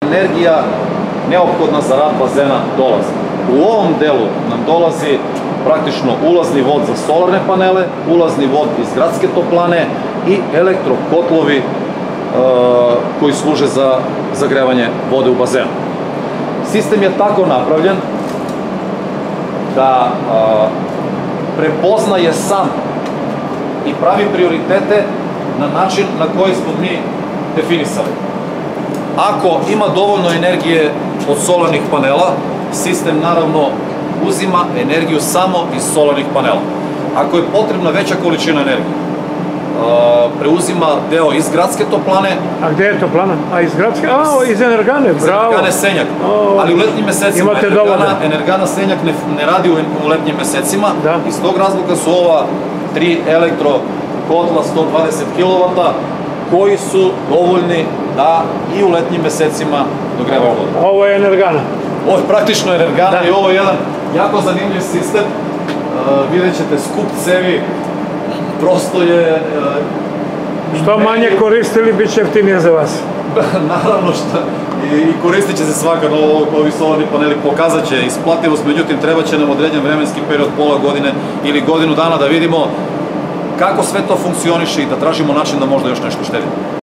Energija neophodna za rad bazena dolazi. U ovom delu nam dolazi praktično ulazni vod za solarne panele, ulazni vod iz gradske toplane i elektrokotlovi koji služe za zagrevanje vode u bazenu. Sistem je tako napravljen da prepoznaje sam i pravi prioritete na način na koji smo mi definisali. Ako ima dovoljno energije od solarnih panela, sistem naravno uzima energiju samo iz solarnih panela. Ako je potrebna veća količina energije, preuzima deo iz gradske toplane. A gde je toplana? A iz gradske? A, iz Energane, bravo. Iz Energane Senjak. Ali u letnjim mesecima Energana Senjak ne radi u letnjim mesecima. Iz tog razloga su ova 3 elektrokotla 120 kW koji su dovoljni da i u letnjim mesecima dogrevaju vodu. Ovo je Energana. Ovo je praktično Energana i ovo je jedan jako zanimljiv sistem. Vidjet ćete skup cevi, prosto je... Što manje koristili, bit će jeftinije za vas. Naravno što i koristit će se svakako ovi solarni paneli, pokazat će isplativost, međutim treba će nam određen vremenski period, pola godine ili godinu dana da vidimo kako sve to funkcioniše i da tražimo način da možda još nešto štedimo.